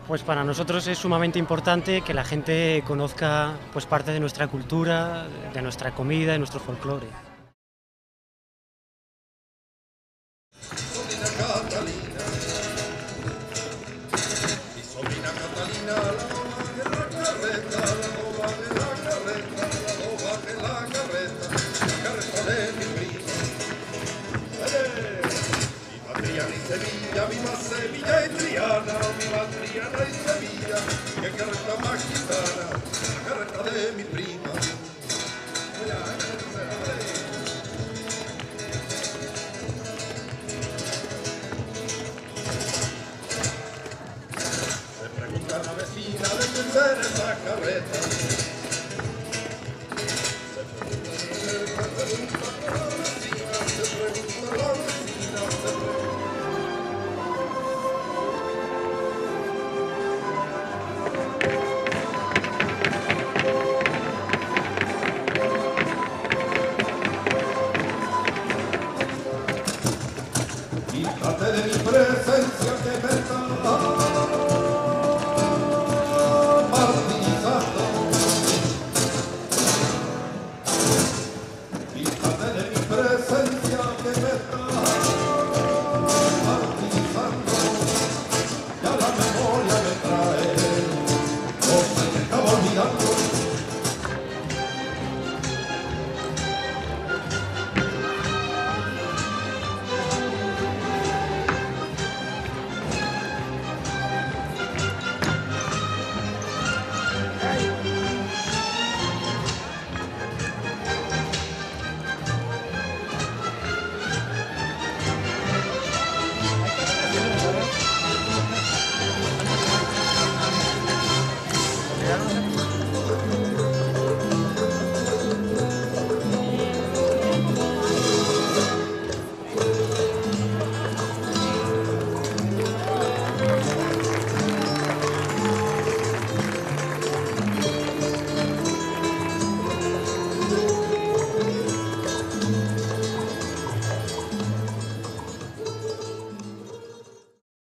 Pues para nosotros es sumamente importante que la gente conozca pues parte de nuestra cultura, de nuestra comida, de nuestro folclore. Sobrina Catalina, mi sobrina Catalina, la loba de la carreta, la loba de la carreta, la loba de la carreta de mi prima. Viva Triana y Sevilla, viva Sevilla y Triana, viva Triana y Sevilla, qué carreta más gitana, la carreta de mi prima. Se pregunta la vecina de quién será esa carreta. Se pregunta